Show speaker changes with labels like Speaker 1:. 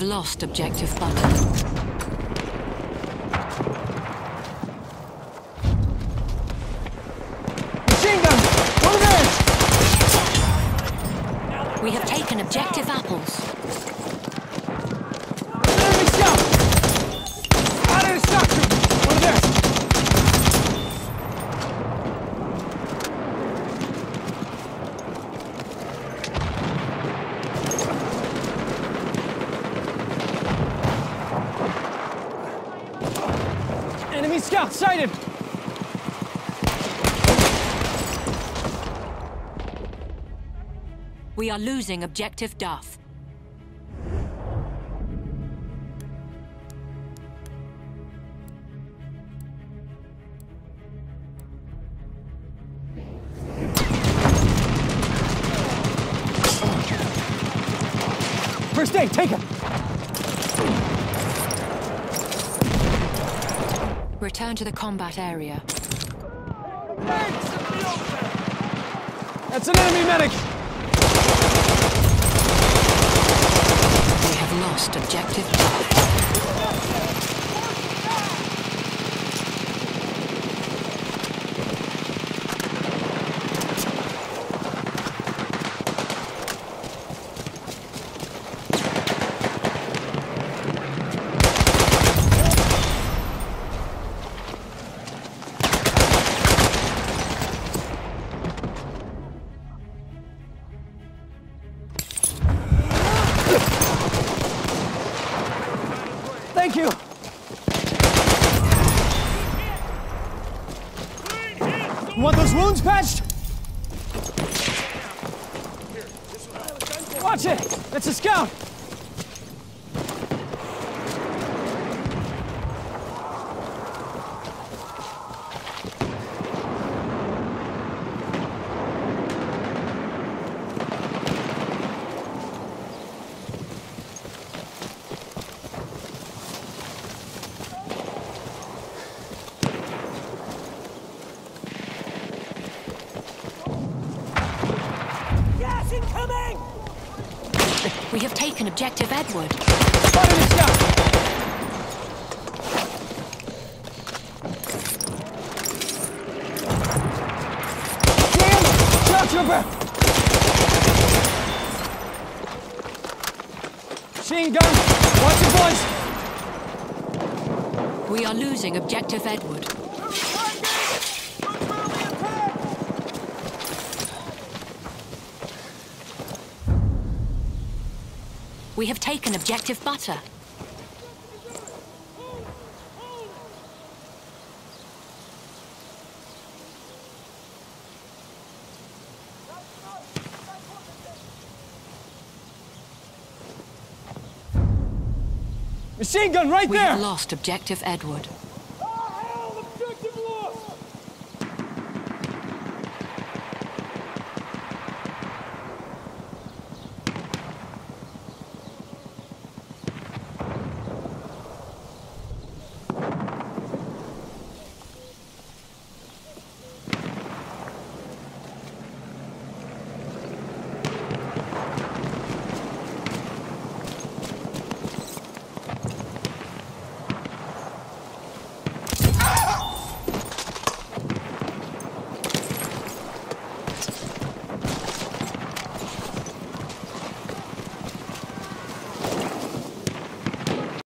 Speaker 1: Lost objective button. We have taken objective apples.
Speaker 2: Enemy scout! Out of the structure! One of theirs! Enemy scout sighted!
Speaker 1: We are losing objective Duff.
Speaker 2: First aid, take it!
Speaker 1: Return to the combat area.
Speaker 2: That's an enemy medic!
Speaker 1: We have lost objective Duff.
Speaker 2: Thank you! Want those wounds patched? Watch it! That's a scout!
Speaker 3: Incoming!
Speaker 1: We have taken objective Edward.
Speaker 2: Spotted a scout! Damn! Scout trooper! Machine gun! Watch your boys!
Speaker 1: We are losing objective Edward. We have taken objective Butter.
Speaker 2: Machine gun right
Speaker 1: We
Speaker 2: there!
Speaker 1: have lost objective Edward.